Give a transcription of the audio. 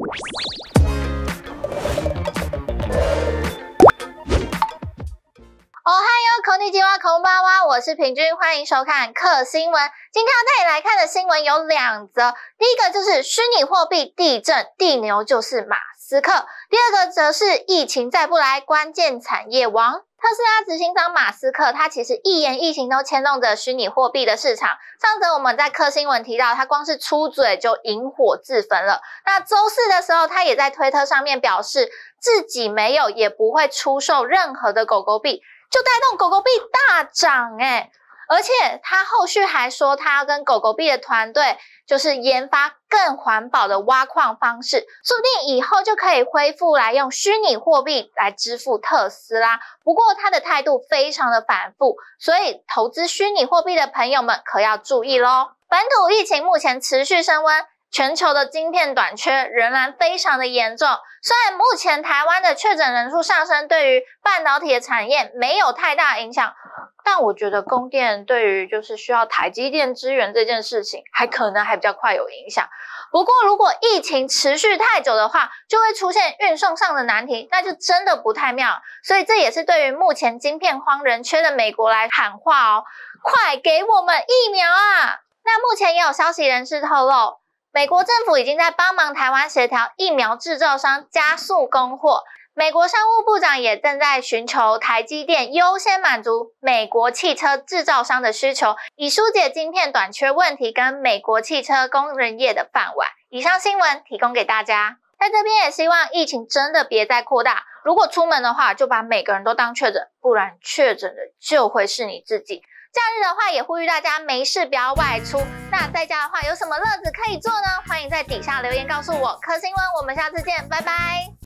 哦嗨哟，こんにちは，こんばんは，我是平均，欢迎收看客新闻。今天要带你来看的新闻有2则，第一个就是虚拟货币地震，地牛就是马斯克；第二个则是疫情再不来，关键产业亡。特斯拉执行长马斯克，他其实一言一行都牵动着虚拟货币的市场。上则我们在客新闻提到，他光是出嘴就引火自焚了。那周四的时候，他也在推特上面表示，自己没有也不会出售任何的狗狗币，就带动狗狗币大涨而且他后续还说，他要跟狗狗币的团队就是研发更环保的挖矿方式，说不定以后就可以恢复来用虚拟货币来支付特斯拉。不过他的态度非常的反复，所以投资虚拟货币的朋友们可要注意咯。本土疫情目前持续升温，全球的晶片短缺仍然非常的严重。虽然目前台湾的确诊人数上升，对于半导体的产业没有太大影响，但我觉得供电对于就是需要台积电支援这件事情，可能比较快有影响。不过如果疫情持续太久的话，就会出现运送上的难题，那就真的不太妙。所以这也是对于目前晶片荒人缺的美国来喊话哦，快给我们疫苗啊！那目前也有消息人士透露，美国政府已经在帮忙台湾协调疫苗制造商加速供货。美国商务部长也正在寻求台积电优先满足美国汽车制造商的需求，以疏解晶片短缺问题跟美国汽车工人业的饭碗。以上新闻提供给大家。在这边也希望疫情真的别再扩大，如果出门的话，就把每个人都当确诊，不然确诊的就会是你自己。假日的话，也呼吁大家没事不要外出。那在家的话，有什么乐子可以做呢？欢迎在底下留言告诉我。客新闻，我们下次见，拜拜。